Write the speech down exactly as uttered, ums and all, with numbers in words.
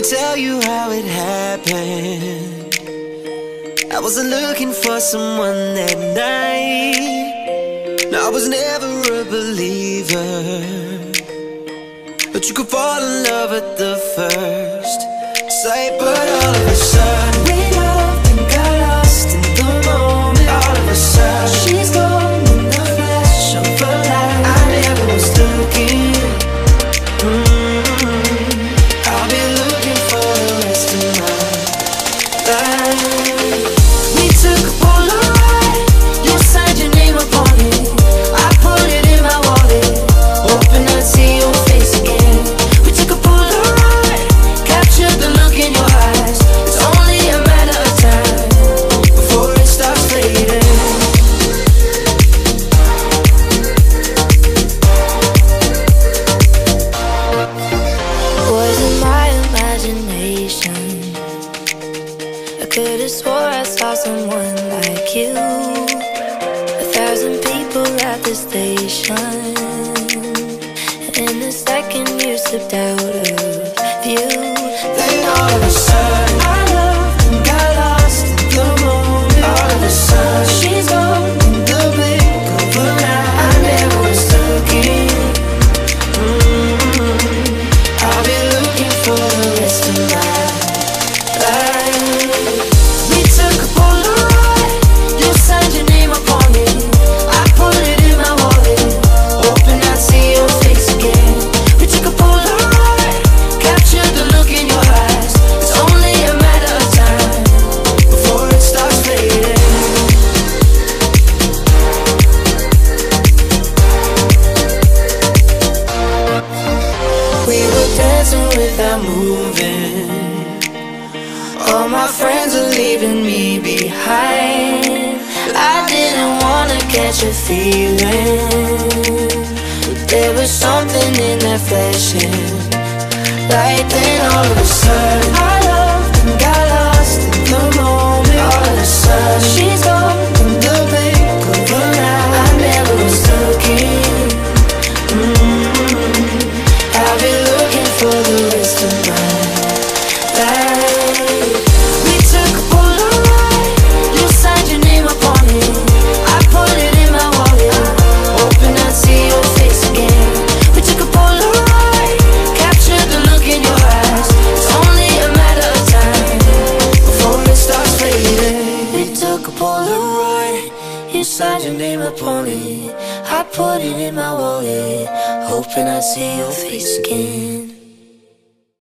me tell you how it happened. I wasn't looking for someone that night. No, I was never a believer, but you could fall in love at the first sight. But all of a sudden we loved and got lost in the moment. All of a sudden she's gone in the flash of a light. I never was looking. mm-hmm. I'll be looking for the rest of my life. We took a Polaroid, you signed your name upon it. I put it in my wallet, hoping I'd see your face again. We took a Polaroid, captured the look in your eyes. It's only a matter of time before it starts fading. Was it my imagination? I could've swore I saw someone like you. A thousand people at the station, and in a second you slipped out of view. Then all of a sudden I loved and got lost in the moment. All of a sudden she's gone in the blink of an eye. I never was looking. mm-hmm. I'll be looking for the rest of my life. We took a Polaroid, you signed your name upon it. I put it in my wallet, hoping I'd see your face again. We took a Polaroid, captured the look in your eyes. It's only a matter of time before it starts fading. We were dancing without moving. All my friends are leaving me behind. I didn't wanna catch a feeling, but there was something in that flashing light. Then all of a sudden I loved and got lost in the moment. All of a sudden she's gone in the blink of an eye. I never was looking. mm-hmm. I'll be looking for the rest of my life. We took a Polaroid, you signed your name upon it. I put it in my wallet, hoping I'd see your face again. We took a Polaroid, captured the look in your eyes. It's only a matter of time before it starts fading. We took a Polaroid, you signed your name upon it. I put it in my wallet, hoping I'd see your face again.